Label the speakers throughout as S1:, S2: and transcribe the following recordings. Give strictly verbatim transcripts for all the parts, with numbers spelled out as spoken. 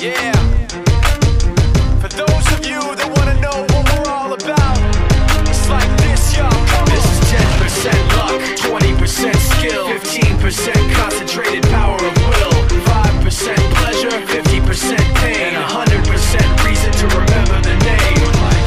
S1: Yeah. For those of you that wanna know what we're all about, it's like this, y'all. This is ten percent luck, twenty percent skill, fifteen percent concentrated power of will, five percent pleasure, fifty percent pain, and one hundred percent reason to remember the name.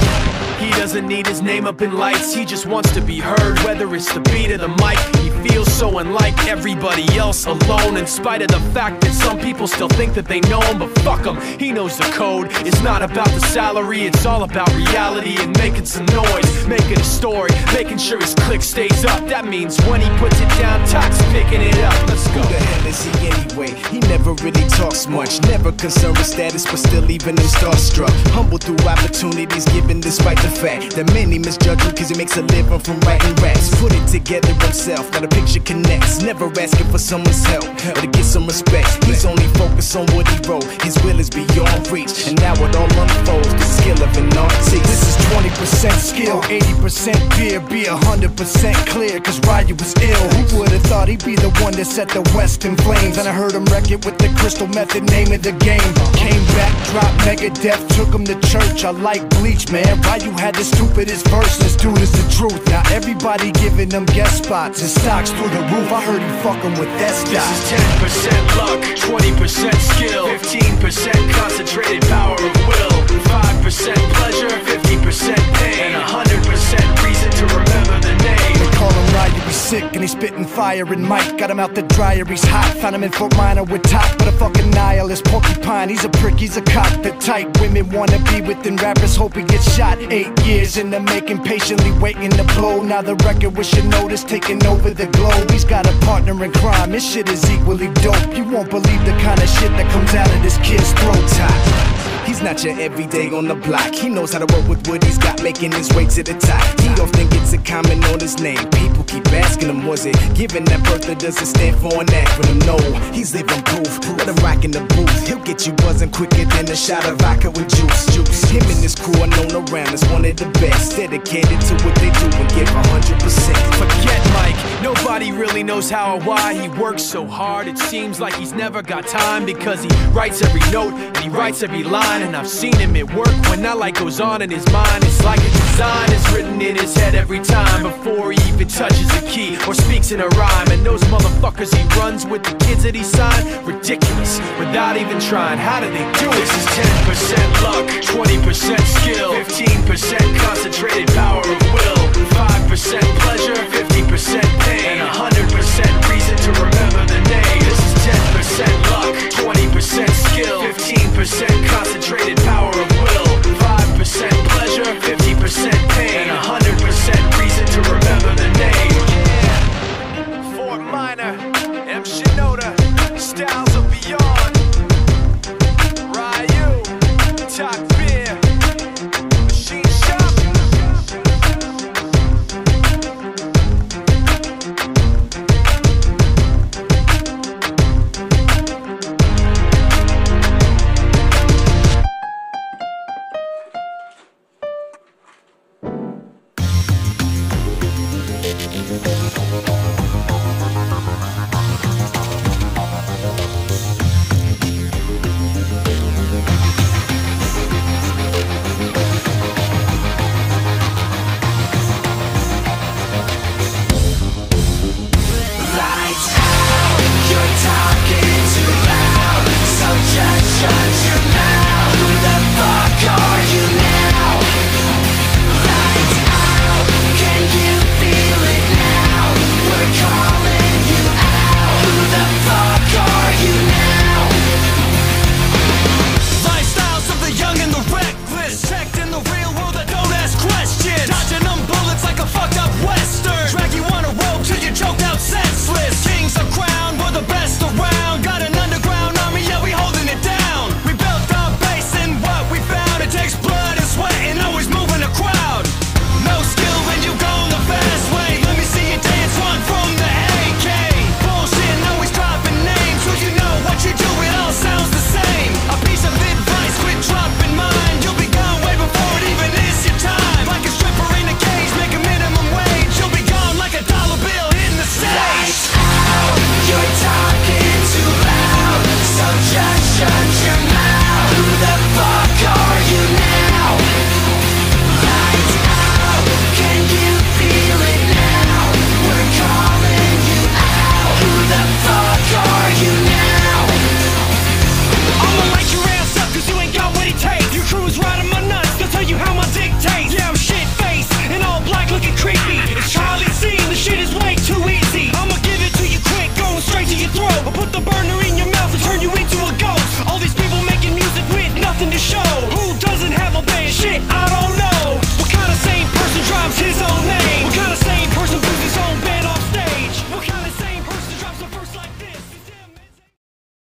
S1: He doesn't need his name up in lights, he just wants to be heard, whether it's the beat of the mic. He feels so unlike everybody else, alone, in spite of the fact that some people still think that they know him. But fuck him, he knows the code. It's not about the salary, it's all about reality and making some noise, making a story, making sure his click stays up. That means when he puts it down, Tox picking it up. Let's go.
S2: Who the hell is he anyway? He never really talks much, never concerned with status, but still leaving him starstruck. Humble through opportunities given despite the fact that many misjudge him cause he makes a living from writing raps. Put it together himself, got a picture connects, never asking for someone's help or to get some respect. He's only focused on what he wrote, his will is beyond reach, and now it all unfolds, the skill of an artist.
S3: This is twenty percent skill, eighty percent beer, be one hundred percent clear, cause Ryu was ill. Who would've thought he'd be the one that set the West in flames? And I heard him wreck it with the Crystal Method, name of the game. Came back, dropped Megadeth, took him to church. I like Bleach, man. Ryu had the stupidest verse, this dude is the truth. Now everybody giving them guest spots and stocks through the roof. I heard he fucking with that stock.
S1: This is ten percent luck, twenty percent skill, fifteen percent concentrated power of will, five percent pleasure, fifty percent pain, and one hundred percent reason to remember the name.
S3: They call him Ryu, he's sick and he's spitting fire. And Mike got him out the dryer, he's hot. Found him in Fort Minor with top, but a fucking nihilist porcupine. He's a prick, he's a cock. The type women wanna be within rappers, hope he gets shot. Eight years in the making, patiently waiting to blow. Now the record with your notice taking over the globe. He's got a partner in crime, his shit is equally dope. You won't believe the kind of shit that comes out of this kid's throat.
S2: Top. He's not your everyday on the block. He knows how to work with what he's got, making his way to the top. He often gets a comment on his name. People keep asking him, was it given that birth that doesn't stand for an acronym? No, he's living proof. Let him rock in the booth. He'll get you buzzing quicker than a shot of vodka with juice. Juice. Him and his crew are known around as one of the best, dedicated to what they do and give one hundred percent.
S1: Forget Mike, nobody really knows how or why he works so hard. It seems like he's never got time, because he writes every note and he writes every line. And I've seen him at work when that light goes on in his mind. It's like a design is written in his head every time before he even touches a key or speaks in a rhyme. And those motherfuckers he runs with, the kids that he signed, ridiculous, without even trying. How do they do it? This is ten percent luck, twenty percent skill, fifteen percent concentrated power of will, five percent pleasure, fifty percent pain, and one hundred percent reason to remember the name. This is ten percent luck, twenty percent skill,